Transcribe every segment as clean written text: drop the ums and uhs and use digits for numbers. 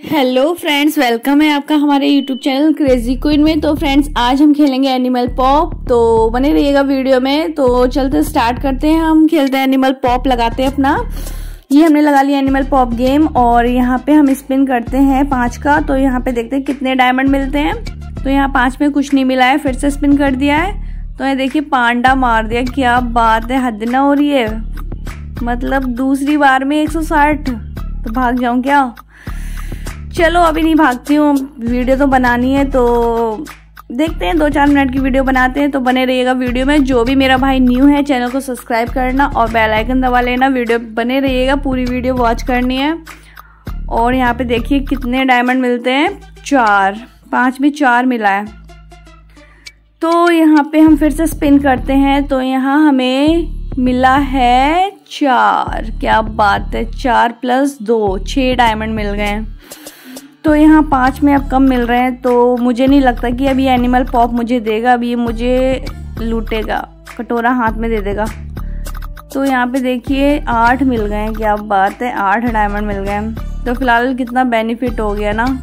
Hello friends, welcome है आपका हमारे यूट्यूब चैनल क्रेजी क्वीन में। तो फ्रेंड्स, आज हम खेलेंगे एनिमल पॉप, तो बने रहिएगा वीडियो में। तो चलते स्टार्ट करते हैं। हम खेलते हैं एनिमल पॉप, लगाते हैं अपना। ये हमने लगा लिया एनिमल पॉप गेम और यहाँ पे हम स्पिन करते हैं 5 का। तो यहाँ पे देखते हैं कितने डायमंड मिलते हैं। तो यहाँ 5 में कुछ नहीं मिला है, फिर से स्पिन कर दिया है। तो ये देखिए पांडा मार दिया, क्या बात है, हद ना हो रही है। मतलब दूसरी बार में 160। तो भाग जाऊं क्या? चलो अभी नहीं भागती हूँ, वीडियो तो बनानी है। तो देखते हैं 2-4 मिनट की वीडियो बनाते हैं। तो बने रहिएगा वीडियो में। जो भी मेरा भाई न्यू है, चैनल को सब्सक्राइब करना और बेल आइकन दबा लेना। वीडियो बने रहिएगा, पूरी वीडियो वॉच करनी है। और यहाँ पे देखिए कितने डायमंड मिलते हैं, 4। 5 में 4 मिला है। तो यहाँ पे हम फिर से स्पिन करते हैं। तो यहाँ हमें मिला है 4। क्या बात है, 4 + 2 6 डायमंड मिल गए हैं। तो यहाँ 5 में अब कम मिल रहे हैं। तो मुझे नहीं लगता कि अभी एनिमल पॉप मुझे देगा। अभी ये मुझे लूटेगा, कटोरा हाथ में दे देगा। तो यहाँ पे देखिए 8 मिल गए हैं। क्या बात है, 8 डायमंड मिल गए। तो फिलहाल कितना बेनिफिट हो गया ना।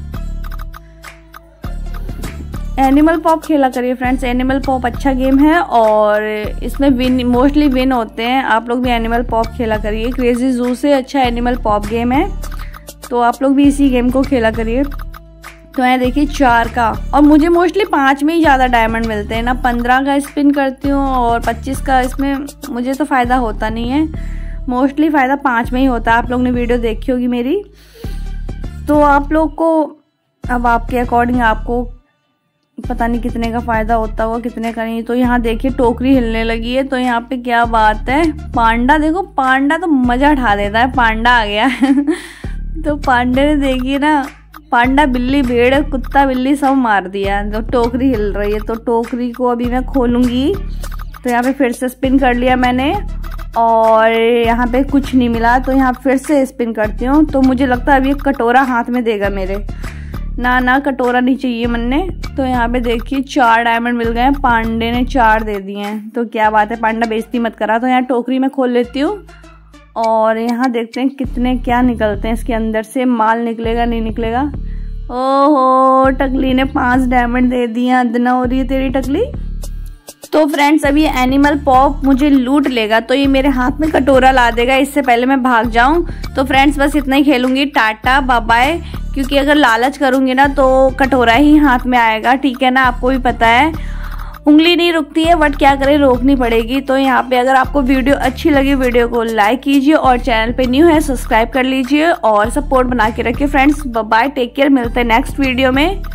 एनिमल पॉप खेला करिए फ्रेंड्स, एनिमल पॉप अच्छा गेम है और इसमें मोस्टली विन होते हैं। आप लोग भी एनिमल पॉप खेला करिए। क्रेजी जू से अच्छा एनिमल पॉप गेम है, तो आप लोग भी इसी गेम को खेला करिए। तो यहाँ देखिए 4 का, और मुझे मोस्टली 5 में ही ज़्यादा डायमंड मिलते हैं ना। 15 का स्पिन करती हूँ और 25 का, इसमें मुझे तो फ़ायदा होता नहीं है। मोस्टली फ़ायदा 5 में ही होता है। आप लोग ने वीडियो देखी होगी मेरी, तो आप लोग को अब आपके अकॉर्डिंग आपको पता नहीं कितने का फ़ायदा होता होगा, कितने का नहीं। तो यहाँ देखिए टोकरी हिलने लगी है। तो यहाँ पे क्या बात है, पांडा देखो, पांडा तो मज़ा उठा देता है। पांडा आ गया तो पांडे ने देखिए ना, पांडा बिल्ली भेड़ कुत्ता बिल्ली सब मार दिया। तो टोकरी हिल रही है, तो टोकरी को अभी मैं खोलूंगी। तो यहाँ पे फिर से स्पिन कर लिया मैंने और यहाँ पे कुछ नहीं मिला। तो यहाँ फिर से स्पिन करती हूँ। तो मुझे लगता है अभी कटोरा हाथ में देगा मेरे। ना कटोरा नहीं चाहिए मन्ने। तो यहाँ पे देखिए 4 डायमंड मिल गए। पांडे ने 4 दे दिए हैं। तो क्या बात है, पांडा बेइज्जती मत करा। तो यहाँ टोकरी में खोल लेती हूँ और यहाँ देखते हैं कितने क्या निकलते हैं इसके अंदर से। माल निकलेगा नहीं निकलेगा। ओहो, टकली ने 5 डायमंड दे दिया। अदना हो रही है तेरी टकली। तो फ्रेंड्स, अभी एनिमल पॉप मुझे लूट लेगा, तो ये मेरे हाथ में कटोरा ला देगा। इससे पहले मैं भाग जाऊं। तो फ्रेंड्स, बस इतना ही खेलूंगी। Tata bye bye. क्योंकि अगर लालच करूंगी ना तो कटोरा ही हाथ में आएगा, ठीक है ना। आपको भी पता है उंगली नहीं रुकती है, बट क्या करें, रोकनी पड़ेगी। तो यहाँ पे अगर आपको वीडियो अच्छी लगी, वीडियो को लाइक कीजिए और चैनल पे न्यू है सब्सक्राइब कर लीजिए और सपोर्ट बना के रखिए friends. Bye bye, take care, मिलते हैं नेक्स्ट वीडियो में।